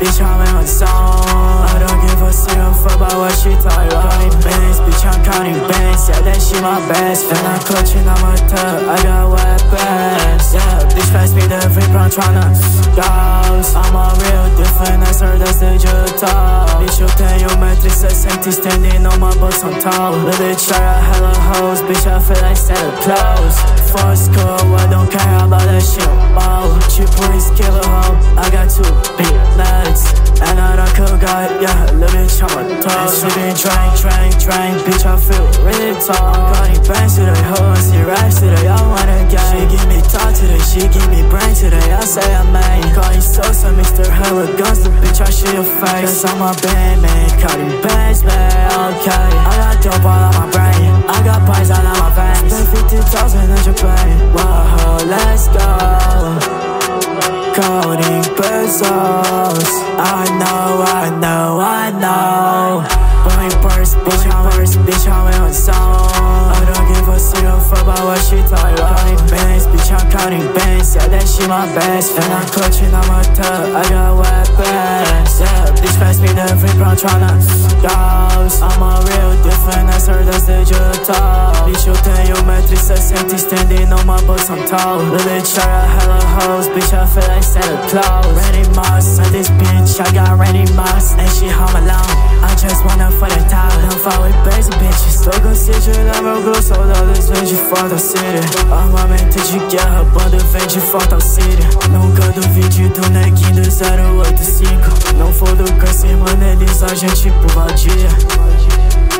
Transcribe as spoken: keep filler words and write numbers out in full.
bitch, I'm in my zone. I don't give a single fuck about what she talk about. Bands, bitch, I'm counting bands. Yeah, that shit my best friend. I'm clutching on my tub, I got weapons. Yeah, bitch, pass me the vape, I'm tryna ghost. I'm a real different, I heard that's digital. Bitch, you tell you metrics, I safety standing on my books on top. Little bitch, try a hella hoes, bitch, I feel like Santa Claus. For school, I don't care about that shit. Oh, she please kill a hoe. I got two big nuts, and I don't cook God, yeah, little bitch, I'm a toast. She been trying, trying, trying, bitch, I feel really tall. I'm calling bangs today, hoes, see raps today, I wanna get. She give me talk today, she give me brain today, I say I'm made. Calling Sosa, Mister Hella Guns, the bitch, I shoot your face. Cause I'm a band, man, calling bangs, man, okay. I got dope all on my brain, I got pies all on my veins. Spend fifty thousand in Japan, whoa, let's go. Counting pesos, I know, I know, I know. Buying purse, bitch, I'm purse, bitch, I'm in my zone. I don't give a single fuck about what she talk about. Counting bands, bitch, I'm counting bands. Yeah, that shit my best friend. I'm clutching on my tub, I got weapons. Yeah, bitch, pass me the vape, I'm tryna ghost. I'm a real different, I heard that's digital. Bitch, you tell you metrics, I safety standing on my books, I'm tall. Little bitch, try a hella hoes, bitch, I feel like Santa Claus. Randy Moss, on this bitch, I got Randy Moss, and she home alone. I just wanna for the top, não falo e beijo, bitches. Tô considerando meu grosso, saudades vem de Fatal City. Armamento de guerra, banda vem de Fatal City. Nunca duvide do neguinho do zero oito cinco. Não for do câncer, mano, eles a gente pro vadia.